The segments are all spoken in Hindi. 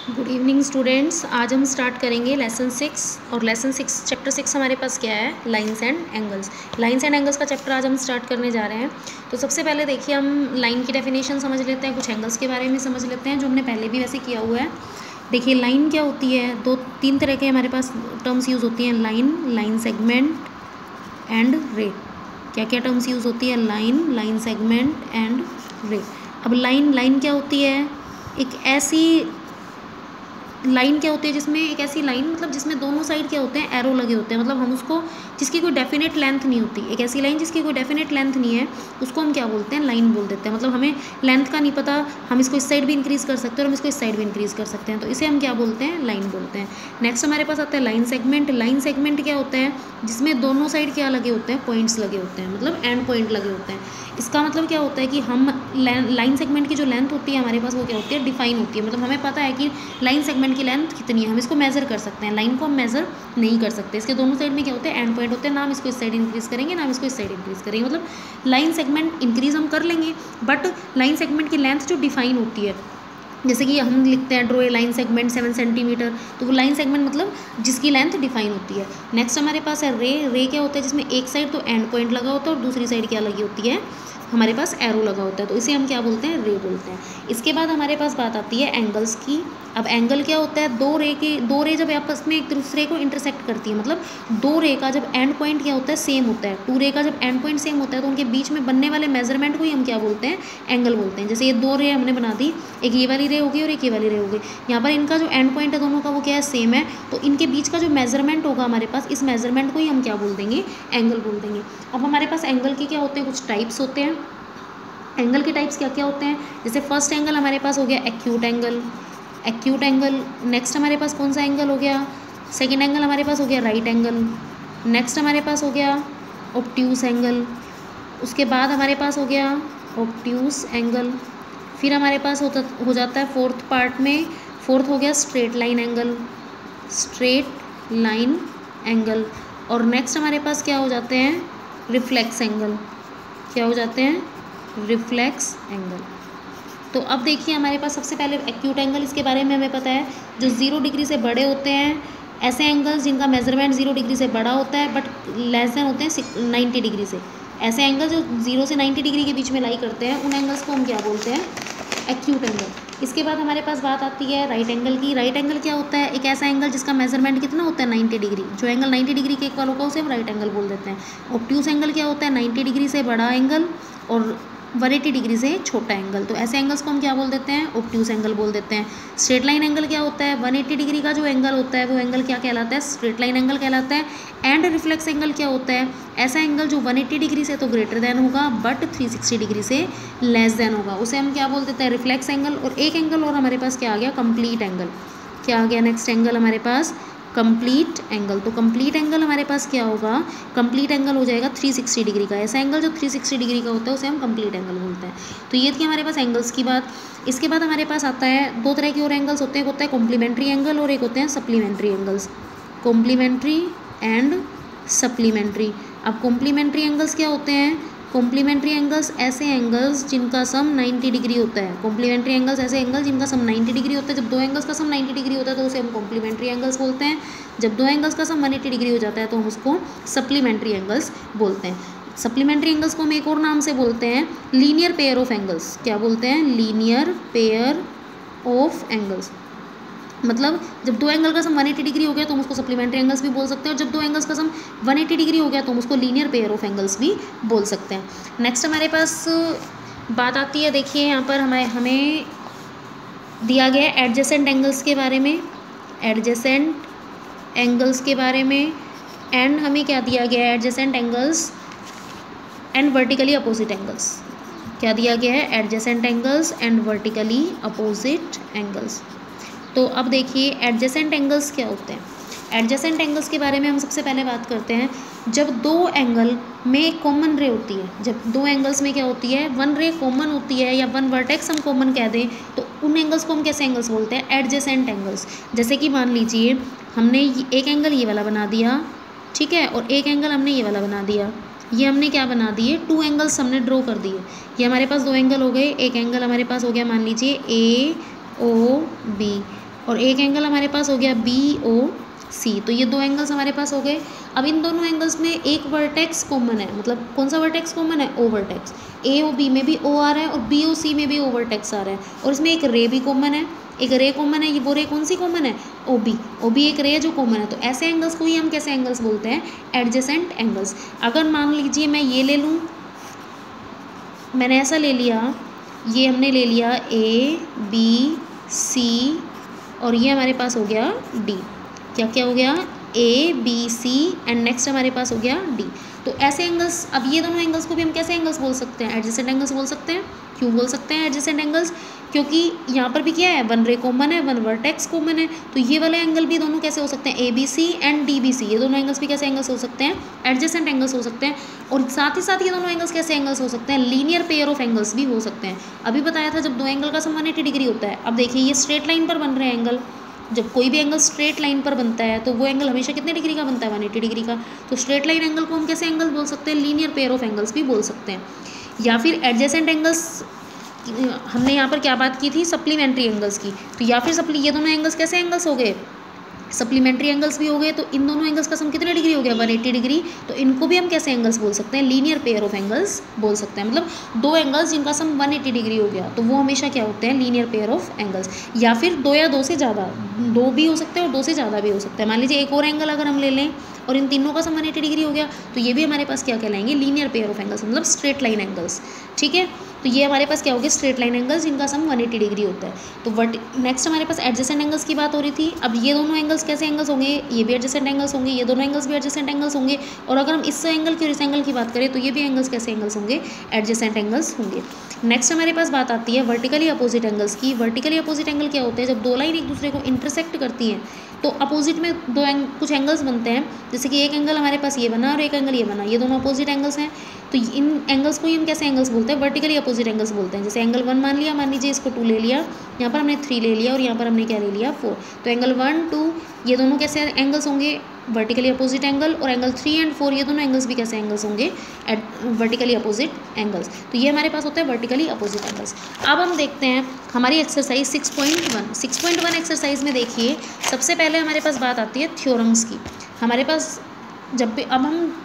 Good evening students. आज हम स्टार्ट करेंगे लेसन 6 और लेसन 6 चैप्टर 6 हमारे पास क्या है, lines and angles. Lines and angles का चैप्टर आज हम स्टार्ट करने जा रहे हैं। तो सबसे पहले देखिए हम लाइन की डेफिनेशन समझ लेते हैं, कुछ एंगल्स के बारे में समझ लेते हैं जो हमने पहले भी वैसे किया हुआ है। देखिए लाइन क्या होती है, तीन तरह के हमारे पास टर्म्स यूज़ होती हैं, लाइन, लाइन सेगमेंट एंड रे। क्या क्या टर्म्स यूज़ होती है, लाइन, लाइन सेगमेंट एंड रे। अब लाइन क्या होती है, एक ऐसी लाइन क्या होती है जिसमें एक ऐसी लाइन मतलब जिसमें दोनों साइड क्या होते हैं, एरो लगे होते हैं। मतलब हम उसको, जिसकी कोई डेफिनेट लेंथ नहीं होती, एक ऐसी लाइन जिसकी कोई डेफिनेट लेंथ नहीं है, उसको हम क्या बोलते हैं, लाइन बोल देते हैं। मतलब हमें लेंथ का नहीं पता, हम इसको इस साइड भी इंक्रीज़ कर सकते हैं और हम इसको इस साइड भी इंक्रीज़ कर सकते हैं, तो इसे हम क्या बोलते हैं, लाइन बोलते हैं। नेक्स्ट हमारे पास आता है लाइन सेगमेंट। लाइन सेगमेंट क्या होता है, जिसमें दोनों साइड क्या लगे होते हैं, पॉइंट्स लगे होते हैं, मतलब एंड पॉइंट लगे होते हैं। इसका मतलब क्या होता है कि हम लाइन सेगमेंट की जो लेंथ होती है हमारे पास, वो क्या होती है, डिफाइन होती है। मतलब हमें पता है कि लाइन सेगमेंट की लेंथ कितनी है, हम इसको मेज़र कर सकते हैं। लाइन को हम मेज़र नहीं कर सकते, इसके दोनों साइड में क्या होते हैं, एंड पॉइंट होते हैं। ना हम इसको इस साइड इंक्रीज़ करेंगे, ना हम इसको इस साइड इंक्रीज़ करेंगे। मतलब लाइन सेगमेंट इंक्रीज़ हम कर लेंगे, बट लाइन सेगमेंट की लेंथ जो डिफाइन होती है, जैसे कि हम लिखते हैं draw a line segment 7 centimetre, तो वो लाइन सेगमेंट मतलब जिसकी लेंथ डिफाइन होती है। नेक्स्ट हमारे पास है रे। रे क्या होता है, जिसमें एक साइड तो एंड पॉइंट लगा होता है और दूसरी साइड क्या लगी होती है, हमारे पास एरो लगा होता है, तो इसे हम क्या बोलते हैं, रे बोलते हैं। इसके बाद हमारे पास बात आती है एंगल्स की। अब एंगल क्या होता है, दो रे जब आपस में एक दूसरे को इंटरसेक्ट करती है, मतलब दो रे का जब एंड पॉइंट क्या होता है, सेम होता है, टू रे का जब एंड पॉइंट सेम होता है, तो उनके बीच में बनने वाले मेजरमेंट को ही हम क्या बोलते हैं, एंगल बोलते हैं। जैसे ये दो रे हमने बना दी, एक ये वाली रे होगी और एक ये वाली रे होगी, यहाँ पर इनका जो एंड पॉइंट है दोनों का वो क्या है, सेम है, तो इनके बीच का जो मेजरमेंट होगा हमारे पास, इस मेजरमेंट को ही हम क्या बोल देंगे, एंगल बोल देंगे। अब हमारे पास एंगल के क्या होते हैं, कुछ टाइप्स होते हैं। एंगल के टाइप्स क्या क्या होते हैं, जैसे फर्स्ट एंगल हमारे पास हो गया acute angle. Acute angle. Next हमारे पास कौन सा एंगल हो गया, सेकंड एंगल हमारे पास हो गया राइट एंगल। नेक्स्ट हमारे पास हो गया ऑब्ट्यूस एंगल। उसके बाद हमारे पास हो गया ऑब्ट्यूस एंगल। फिर हमारे पास हो जाता है फोर्थ पार्ट में, फोर्थ हो गया straight line angle, straight line angle. और नेक्स्ट हमारे पास क्या हो जाते हैं, रिफ्लेक्स एंगल। क्या हो जाते हैं, रिफ्लेक्स एंगल। तो अब देखिए हमारे पास सबसे पहले एक्यूट एंगल, इसके बारे में हमें पता है, जो 0 डिग्री से बड़े होते हैं, ऐसे एंगल्स जिनका मेजरमेंट 0 डिग्री से बड़ा होता है बट लेस देन होते हैं 90 डिग्री से। ऐसे एंगल जो 0 से 90 डिग्री के बीच में लाई करते हैं, उन एंगल्स को हम क्या बोलते हैं, एक्यूट एंगल। इसके बाद हमारे पास बात आती है राइट एंगल की। राइट एंगल क्या होता है, एक ऐसा एंगल जिसका मेजरमेंट कितना होता है, 90 डिग्री। जो एंगल 90 डिग्री के इक्वल होगा उसे हम राइट एंगल बोल देते हैं। ऑब्ट्यूस एंगल क्या होता है, 90 डिग्री से बड़ा एंगल और 180 डिग्री से छोटा एंगल, तो ऐसे एंगल्स को हम क्या बोल देते हैं, ऑब्ट्यूस एंगल बोल देते हैं। स्ट्रेट लाइन एंगल क्या होता है, 180 डिग्री का जो एंगल होता है वो एंगल क्या कहलाता है, स्ट्रेट लाइन एंगल कहलाता है। एंड रिफ्लेक्स एंगल क्या होता है, ऐसा एंगल जो 180 डिग्री से तो ग्रेटर देन होगा बट 360 डिग्री से लेस देन होगा, उसे हम क्या बोल देते हैं, रिफ्लेक्स एंगल। और एक एंगल और हमारे पास क्या आ गया, कंप्लीट एंगल। क्या आ गया नेक्स्ट एंगल हमारे पास, कंप्लीट एंगल। तो कंप्लीट एंगल हमारे पास क्या होगा, कंप्लीट एंगल हो जाएगा 360 डिग्री का। ऐसा एंगल जो 360 डिग्री का होता है उसे हम कंप्लीट एंगल बोलते हैं। तो ये थी हमारे पास एंगल्स की बात। इसके बाद हमारे पास आता है दो तरह के और एंगल्स होते हैं, एक होता है कॉम्प्लीमेंट्री एंगल और एक होते हैं supplementary angles. Complementary and supplementary. अब कॉम्प्लीमेंट्री एंगल्स क्या होते हैं, कॉम्प्लीमेंट्री एंगल्स ऐसे एंगल्स जिनका सम 90 डिग्री होता है। कॉम्प्लीमेंट्री एंगल्स ऐसे एंगल जिनका सम 90 डिग्री होता है। जब दो एंगल्स का सम 90 डिग्री होता है तो उसे हम कॉम्प्लीमेंट्री एंगल्स बोलते हैं। जब दो एंगल्स का सम 180 डिग्री हो जाता है तो हम उसको सप्लीमेंट्री एंगल्स बोलते हैं। सप्लीमेंट्री एंगल्स को हम एक और नाम से बोलते हैं लीनियर पेयर ऑफ एंगल्स। क्या बोलते हैं, लीनियर पेयर ऑफ एंगल्स। मतलब जब दो एंगल का सम 180 डिग्री हो गया तो हम उसको सप्लीमेंट्री एंगल्स भी बोल सकते हैं, और जब दो एंगल्स का सम 180 डिग्री हो गया तो हम उसको लीनियर पेयर ऑफ एंगल्स भी बोल सकते हैं। नेक्स्ट हमारे पास बात आती है, देखिए यहाँ पर हमें दिया गया है एडजेसेंट एंगल्स के बारे में, एडजेसेंट एंगल्स के बारे में। एंड हमें क्या दिया गया है, adjacent angles and vertically opposite angles. क्या दिया गया है, adjacent angles and vertically opposite angles. तो अब देखिए एडजेसेंट एंगल्स क्या होते हैं। एडजेसेंट एंगल्स के बारे में हम सबसे पहले बात करते हैं, जब दो एंगल में कॉमन रे होती है, जब दो एंगल्स में क्या होती है, वन रे कॉमन होती है या वन वर्टेक्स हम कॉमन कह दें, तो उन एंगल्स को हम कैसे एंगल्स बोलते हैं, एडजेसेंट एंगल्स। जैसे कि मान लीजिए हमने एक एंगल ये वाला बना दिया, ठीक है, और एक एंगल हमने ये वाला बना दिया। ये हमने क्या बना दिए, टू एंगल्स हमने ड्रॉ कर दिए। ये हमारे पास दो एंगल हो गए, एक एंगल हमारे पास हो गया मान लीजिए ए ओ बी, और एक एंगल हमारे पास हो गया BOC। तो ये दो एंगल्स हमारे पास हो गए। अब इन दोनों एंगल्स में एक वर्टेक्स कॉमन है, मतलब कौन सा वर्टेक्स कॉमन है? O vertex. AOB में भी O आ रहा है और BOC में भी O वर्टेक्स आ रहा है, और इसमें एक रे भी कॉमन है, एक रे कॉमन है। ये वो रे कौन सी कॉमन है? OB एक रे है जो कॉमन है। तो ऐसे एंगल्स को ही हम कैसे एंगल्स बोलते हैं? Adjacent angles. अगर मान लीजिए मैं ये ले लूँ, मैंने ऐसा ले लिया, ये हमने ले लिया ABC और ये हमारे पास हो गया D। क्या क्या हो गया? ABC एंड नेक्स्ट हमारे पास हो गया D। तो ऐसे एंगल्स, अब ये दोनों एंगल्स को भी हम कैसे एंगल्स बोल सकते हैं? एडजेसेंट एंगल्स बोल सकते हैं। क्यों बोल सकते हैं एडजेसेंट एंगल्स? क्योंकि यहाँ पर भी क्या है? वन रे कॉमन है, वन वर्टेक्स कॉमन है। तो ये वाले एंगल भी दोनों कैसे हो सकते हैं? ABC एंड DBC, ये दोनों एंगल्स भी कैसे एंगल्स हो सकते हैं? एडजेसेंट एंगल्स हो सकते हैं। और साथ ही साथ ये दोनों एंगल्स कैसे एंगल्स हो सकते हैं? लीनियर पेयर ऑफ एंगल्स भी हो सकते हैं। अभी बताया था जब दो एंगल का सम 180 डिग्री होता है। अब देखिए ये स्ट्रेट लाइन पर बन रहे हैं एंगल। जब कोई भी एंगल स्ट्रेट लाइन पर बनता है तो वो एंगल हमेशा कितने डिग्री का बनता है? 180 डिग्री का। तो स्ट्रेट लाइन एंगल को हम कैसे एंगल बोल सकते हैं? लीनियर पेयर ऑफ एंगल्स भी बोल सकते हैं। या फिर एडजेसेंट एंगल्स, हमने यहाँ पर क्या बात की थी? सप्लीमेंट्री एंगल्स की। तो या फिर ये दोनों एंगल्स कैसे एंगल्स हो गए? सप्लीमेंट्री एंगल्स भी हो गए। तो इन दोनों एंगल्स का सम कितने डिग्री हो गया? 180 डिग्री। तो इनको भी हम कैसे एंगल्स बोल सकते हैं? लीनियर पेयर ऑफ एंगल्स बोल सकते हैं। मतलब दो एंगल्स जिनका सम 180 डिग्री हो गया तो वो हमेशा क्या होते हैं? Linear pair of angles. या फिर दो या दो से ज़्यादा, दो भी हो सकते हैं और दो से ज़्यादा भी हो सकता है। मान लीजिए एक और एंगल अगर हम ले लें और इन तीनों का सम 180 डिग्री हो गया तो ये भी हमारे पास क्या कहलाएंगे? लीनियर पेयर ऑफ एंगल्स, मतलब स्ट्रेट लाइन एंगल्स। ठीक है, तो ये हमारे पास क्या हो गया? स्ट्रेट लाइन एंगल्स जिनका सम 180 डिग्री होता है। तो नेक्स्ट हमारे पास एडजेसेंट एंगल्स की बात हो रही थी। अब ये दोनों एंगल्स कैसे एंगल्स होंगे? ये भी एडजेसेंट एंगल्स होंगे, ये दोनों एंगल्स भी एडजेसेंट एंगल्स होंगे। और अगर हम इस एंगल की और इस एंगल की बात करें तो ये भी एंगल्स कैसे एंगल्स होंगे? एडजेसेंट एंगल्स होंगे। नेक्स्ट हमारे पास बात आती है वर्टिकली अपोजिट एंगल्स की। वर्टिकली अपोजिट एंगल क्या होते हैं? जब दो लाइन एक दूसरे को इंटरसेक्ट करती हैं तो अपोजिट में कुछ एंगल्स बनते हैं। जैसे कि एक एंगल हमारे पास ये बना और एक एंगल ये बना, ये दोनों अपोजिट एंगल्स हैं। तो इन एंगल्स को ही हम कैसे एंगल्स बोलते हैं? वर्टिकली अपोजिट एंगल्स बोलते हैं। जैसे एंगल 1 मान लिया, मान लीजिए इसको 2 ले लिया, यहाँ पर हमने 3 ले लिया और यहाँ पर हमने क्या ले लिया? 4। तो एंगल 1, 2 ये दोनों कैसे एंगल्स होंगे? Vertically opposite angle. और एंगल 3 एंड 4 ये दोनों एंगल्स भी कैसे एंगल्स होंगे? Vertically opposite angles. तो ये हमारे पास होता है वर्टिकली अपोजिट एंगल्स। अब हम देखते हैं हमारी एक्सरसाइज 6.1। 6.1 एक्सरसाइज में देखिए सबसे पहले हमारे पास बात आती है थ्योरम्स की। हमारे पास जब भी, अब हम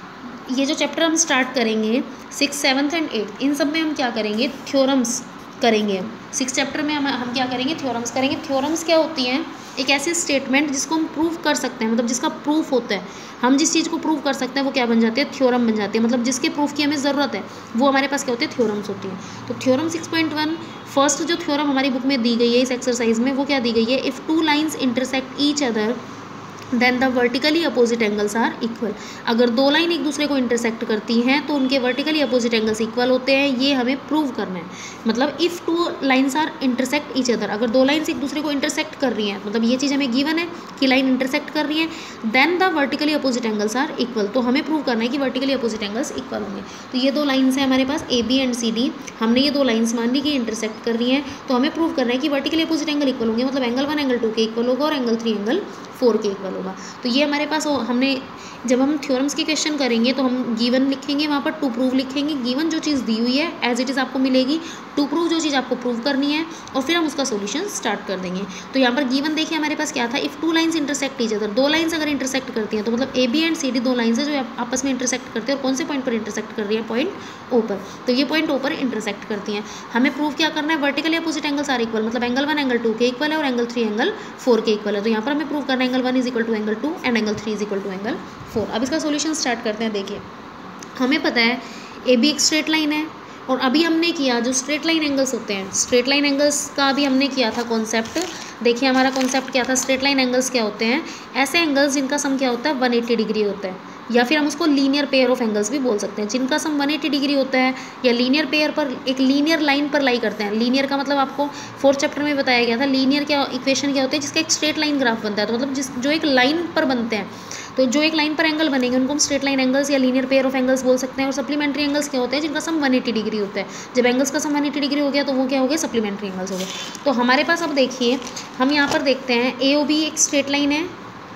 ये जो चैप्टर हम स्टार्ट करेंगे 6, 7 एंड 8, इन सब में हम क्या करेंगे? थ्योरम्स करेंगे। 6 चैप्टर में हम क्या करेंगे? थ्योरम्स करेंगे। थ्योरम्स क्या होती हैं? एक ऐसी स्टेटमेंट जिसको हम प्रूव कर सकते हैं, मतलब जिसका प्रूफ होता है। हम जिस चीज़ को प्रूव कर सकते हैं वो क्या बन जाती है? थ्योरम बन जाती है। मतलब जिसके प्रूफ की हमें ज़रूरत है वो हमारे पास क्या होती है? थ्योरम्स होती हैं। तो थ्योरम 6.1 फर्स्ट जो थ्योरम हमारी बुक में दी गई है इस एक्सरसाइज में, वो क्या दी गई है? If two lines intersect each other then the vertically opposite angles are equal. अगर दो लाइन एक दूसरे को इंटरसेक्ट करती हैं तो उनके वर्टिकली अपोजिट एंगल्स इक्वल होते हैं। ये हमें प्रूव करना है। मतलब if two lines are intersect each other, अगर दो लाइन्स एक दूसरे को इंटरसेक्ट कर रही हैं, मतलब ये चीज़ हमें गिवन है कि लाइन इंटरसेक्ट कर रही है, then the vertically opposite angles are equal. तो हमें प्रूव करना है कि वर्टिकली अपोजिट एंगल्स इक्वल होंगे। तो ये दो लाइन्स हैं हमारे पास AB एंड CD। हमने ये दो लाइन्स मान ली कि इंटरसेक्ट कर रही हैं, तो हमें प्रूव करना है कि वर्टिकली अपोजिट एंगल इक्वल होंगे। मतलब एंगल 1 एंगल 2 के इक्वल होगा और एंगल 3 एंगल 4 के इक्वल होगा। तो ये हमारे पास हमने जब हम थ्योरम्स के क्वेश्चन करेंगे तो हम गिवन लिखेंगे, वहाँ पर टू प्रूव लिखेंगे। गिवन जो चीज़ दी हुई है एज इट इज़ आपको मिलेगी, टू प्रूव जो चीज़ आपको प्रूव करनी है, और फिर हम उसका सोल्यूशन स्टार्ट कर देंगे। तो यहाँ पर गिवन देखिए हमारे पास क्या था? If two lines intersect each other, दो लाइन्स अगर इंटरसेक्ट करती हैं तो मतलब AB एंड CD दो लाइन्स है जो आपस में इंटरसेक्ट करते हैं। और कौन से पॉइंट पर इंटरसेक्ट कर रही है? पॉइंट O पर। तो ये पॉइंट O पर इंटरसेक्ट करती हैं। हमें प्रूव क्या करना है? Vertically opposite angles are equal, मतलब एंगल 1 एंगल 2 के इक्वल है और एंगल 3 एंगल 4 के इक्वल है। तो यहाँ पर हमें प्रूव करना है angle 1 is equal to angle 2 and angle 3 is equal to angle 4। अब इसका सोल्यूशन स्टार्ट करते हैं। देखिए हमें पता है AB एक स्ट्रेट लाइन है, और अभी हमने किया जो स्ट्रेट लाइन एंगल्स होते हैं, स्ट्रेट लाइन एंगल्स का अभी हमने किया था कॉन्सेप्ट। देखिए हमारा कॉन्सेप्ट क्या था? स्ट्रेट लाइन एंगल्स क्या होते हैं? ऐसे एंगल्स जिनका सम क्या होता है? 180 डिग्री होता है, या फिर हम उसको लीनियर पेयर ऑफ एंगल्स भी बोल सकते हैं। जिनका सम 180 डिग्री होता है या लीनियर पेयर पर, एक लीनियर लाइन पर लाई करते हैं। लीनियर का मतलब आपको 4th चैप्टर में बताया गया था। लीनियर क्या इक्वेशन क्या होती है? जिसका एक स्ट्रेट लाइन ग्राफ बनता है। तो मतलब जो एक लाइन पर बनते हैं, तो जो एक लाइन पर एंगल बनेंगे उनको हम स्ट्रेट लाइन एंगल्स या लीनियर पेयर ऑफ एंगल्स बोल सकते हैं। और सप्लीमेंट्री एंगल्स क्या होते हैं? जिनका सम 180 डिग्री होता है। जब एंगल्स का सम 180 डिग्री हो गया तो वो क्या हो गए? सप्लीमेंट्री एंगल्स हो गए। तो हमारे पास अब देखिए हम यहाँ पर देखते हैं AOB एक स्ट्रेट लाइन है,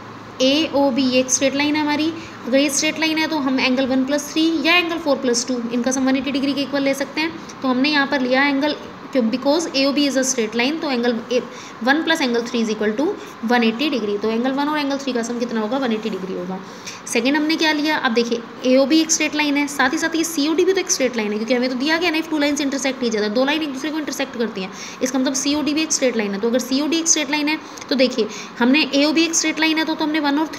AOB एक स्ट्रेट लाइन है हमारी। अगर ये स्ट्रेट लाइन है तो हम एंगल 1 + 3 या एंगल 4 + 2 इनका सम 180 डिग्री के इक्वल ले सकते हैं। तो हमने यहाँ पर लिया एंगल क्यों, because AOB is a straight line, तो angle 1 plus angle 3 is equal to 180 degree, तो एंगल 1 और एंगल 3 का सम कितना होगा, 180 डिग्री होगा। सेकंड हमने क्या लिया, अब देखिए AOB एक स्ट्रेट लाइन है, साथ ही साथ ये COD भी तो एक स्ट्रेट लाइन है, क्योंकि हमें तो दिया गया ना, if two lines intersect each other, दो लाइन एक दूसरे को इंटरसेक्ट करती हैं, इसका मतलब COD भी एक स्ट्रेट लाइन है। तो अगर COD एक स्ट्रेट लाइन है तो देखिए हमने AOB एक स्ट्रेट लाइन है, तो हमने 1 और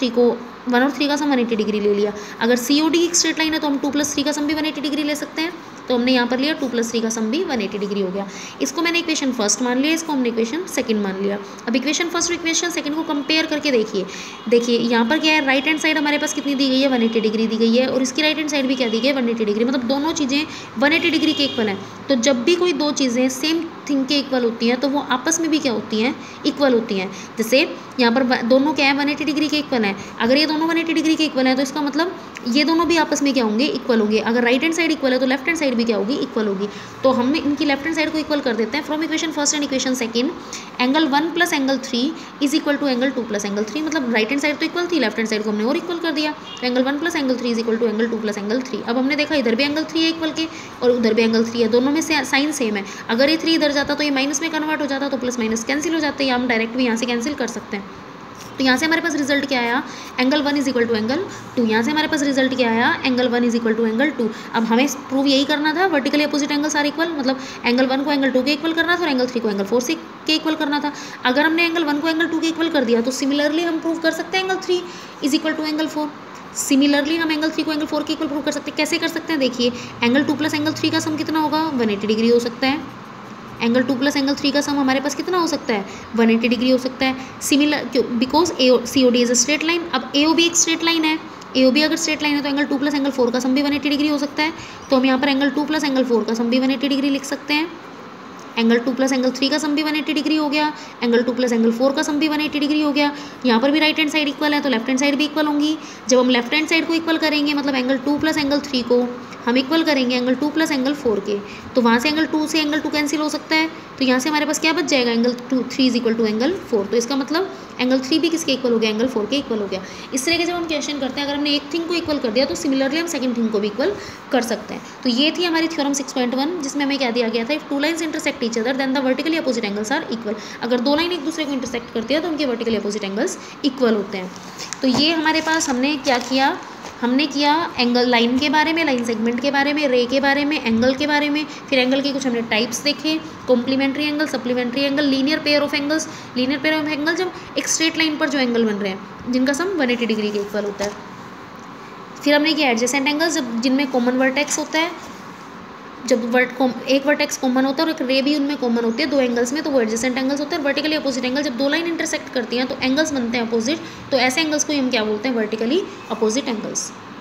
3 का सम 180 डिग्री ले लिया। अगर COD एक स्ट्रेट लाइन है तो हम 2 + 3 का सम भी 180 डिग्री ले सकते हैं, तो हमने यहाँ पर लिया 2 + 3 का सम भी 180 डिग्री हो गया। इसको मैंने इक्वेशन फर्स्ट मान लिया, इसको हमने इक्वेशन सेकंड मान लिया। अब इक्वेशन फर्स्ट और इक्वेशन सेकंड को कंपेयर करके देखिए यहाँ पर क्या है, राइट हैंड साइड हमारे पास कितनी दी गई है, 180 डिग्री दी गई है, और इसकी राइट हैंड साइड भी क्या दी गई है, 180 डिग्री, मतलब दोनों चीज़ें 180 डिग्री के इक्वल हैं। तो जब भी कोई दो चीज़ें सेम थिंग के इक्वल होती हैं तो वो आपस में भी क्या होती हैं, इक्वल होती हैं। जैसे यहाँ पर दोनों क्या है, 180 डिग्री के इक्वल हैं, अगर ये दोनों 180 डिग्री के इक्वल हैं तो इसका मतलब ये दोनों भी आपस में क्या होंगे, इक्वल होंगे। अगर राइट हैंड साइड इक्वल है तो लेफ्ट हैंड साइड भी क्या होगी, इक्वल होगी। तो हम इनकी लेफ्ट हैंड साइड को इक्वल कर देते हैं। From equation first and equation second, angle 1 + angle 3 is equal to angle 2 + angle 3, मतलब राइट हैंड साइड तो इक्वल थी, लेफ्ट हैंड साइड को हमने और इक्वल कर दिया, तो angle 1 + angle 3 is equal to angle 2 + angle 3। अब हमने देखा इधर भी एंगल 3 है इक्वल के और उधर भी एंगल 3 है, दोनों में से साइन सेम है। अगर ये 3 इधर जाता तो ये माइनस में कन्वर्ट हो जाता, तो प्लस माइनस कैंसिल हो जाते हैं, या हम डायरेक्ट भी यहाँ से कैंसिल कर सकते हैं। तो यहाँ से हमारे पास रिजल्ट क्या आया, angle 1 is equal to angle 2। यहाँ से हमारे पास रिजल्ट क्या आया, angle 1 is equal to angle 2। अब हमें प्रूव यही करना था, vertically opposite angles are equal, मतलब एंगल 1 को एंगल 2 के इक्वल करना था और एंगल 3 को एंगल 4 से के इक्वल करना था। अगर हमने एंगल 1 को एंगल 2 के इक्वल कर दिया तो सिमिलरली हम प्रूव कर सकते हैं angle 3 is equal to angle 4। Similarly हम एंगल 3 को एंगल 4 के इक्वल प्रूव कर सकते हैं। कैसे कर सकते हैं, देखिए एंगल 2 + एंगल 3 का सम कितना होगा, 180 डिग्री हो सकता है। एंगल 2 + एंगल 3 का सम हमारे पास कितना हो सकता है, 180 डिग्री हो सकता है। सिमिलर क्यों, because COD is a straight line. अब AOB एक स्ट्रेट लाइन है, AOB अगर स्ट्रेट लाइन है तो एंगल 2 + एंगल 4 का सम भी 180 डिग्री हो सकता है। तो हम यहाँ पर एंगल 2 + एंगल 4 का सम भी 180 डिग्री लिख सकते हैं। एंगल 2 + एंगल 3 का सम भी 180 डिग्री हो गया, एंगल 2 + एंगल 4 का सम भी 180 डिग्री हो गया। यहाँ पर भी राइट हैंड साइड इक्वल है तो लेफ्ट हैंड साइड भी इक्वल होंगी। जब हम लेफ्ट हैंड साइड को इक्वल करेंगे, मतलब एंगल 2 + एंगल 3 को हम इक्वल करेंगे एंगल 2 + एंगल 4 के, तो वहाँ से एंगल 2 से एंगल 2 कैंसिल हो सकता है, तो यहाँ से हमारे पास क्या बच जाएगा, angle 3 is equal to angle 4। तो इसका मतलब एंगल 3 भी किसके इक्वल हो गया, एंगल 4 के इक्वल हो गया। इस तरह के जब हम क्वेश्चन करते हैं, अगर हमने एक थिंग को इक्वल कर दिया तो सिमिलरली हम सेकंड थिंग को भी इक्वल कर सकते हैं। तो ये थी हमारी थ्योरम 6.1, जिसमें हमें क्या दिया गया था, if two lines intersect each other then the vertically opposite angles are equal. अगर दो लाइन एक दूसरे को इंटरसेक्ट करती है तो उनके वर्टिकली अपोजिट एंगल्स इक्वल होते हैं। तो ये हमारे पास हमने क्या किया, हमने किया एंगल लाइन के बारे में, लाइन सेगमेंट के बारे में, रे के बारे में, एंगल के बारे में, फिर एंगल के कुछ हमने टाइप्स देखे, complementary angle, supplementary angle, linear pair of angles. Linear pair of angle जब एक स्ट्रेट लाइन पर जो एंगल बन रहे हैं जिनका सम 180 डिग्री के इक्वल होता है। फिर हमने किया एडजेसेंट एंगल्स, जब जिनमें कॉमन वर्टेक्स होता है, जब एक वर्टेक्स कॉमन होता है और एक रे भी उनमें कॉमन होती है दो एंगल्स में, तो वो एडजेसेंट एंगल्स होते हैं। वर्टिकली अपोजिट एंगल, जब दो लाइन इंटरसेक्ट करती हैं तो एंगल्स बनते हैं अपोजिट, तो ऐसे एंगल्स को हम क्या बोलते हैं, वर्टिकली अपोजिट एंगल्स।